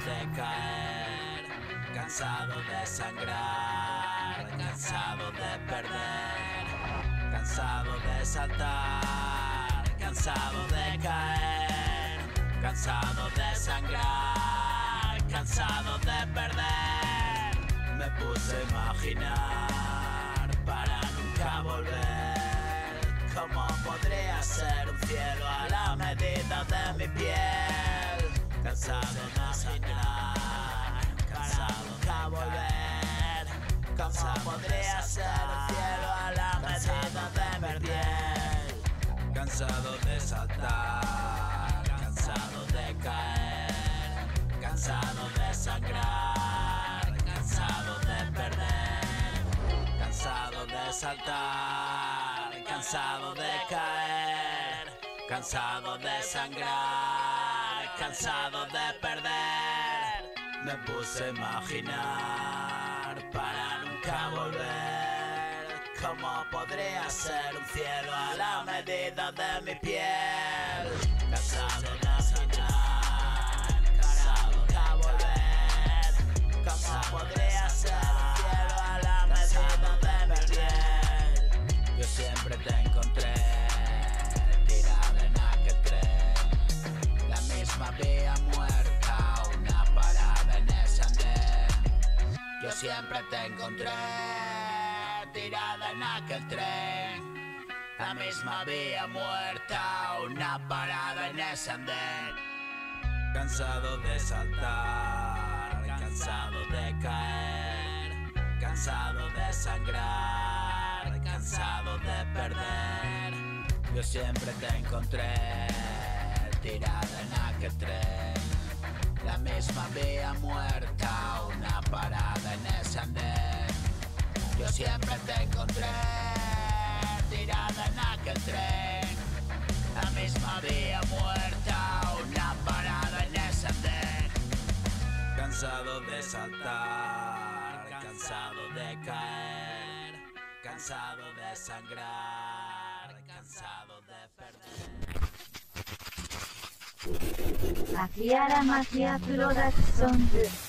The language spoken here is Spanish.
de caer, cansado de sangrar, cansado de perder, cansado de saltar, cansado de caer, cansado de sangrar, cansado de perder. Me puse a imaginar para nunca volver cómo podría ser un cielo a la medida de mi piel. Cansado de sangrar, cansado de nunca volver cómo podría ser un cielo a la medida de mi piel. Cansado de saltar, cansado de caer, cansado de sangrar, cansado de perder, cansado de saltar, cansado de caer, cansado de sangrar, cansado de perder. Me puse a imaginar para nunca volver cómo podría ser un cielo a la medida de mi piel. Cansado de sangrar, cansado de nunca volver cómo podría ser un cielo a la medida de mi piel. Yo siempre te encontré tirada en aquel tren, la misma vía muerta, una parada en ese andén. Yo siempre te encontré tirada en aquel tren, la misma vía muerta, una parada en ese andén. Cansado de saltar, cansado de caer, cansado de sangrar, cansado de perder. Yo siempre te encontré tirada en aquel tren, la misma vía muerta, una parada en ese andén. Yo siempre te encontré tirada en aquel tren, la misma vía muerta, una parada en ese andén. Cansado de saltar, cansado de caer, cansado de sangrar, cansado de perder. Akiara Makia Productions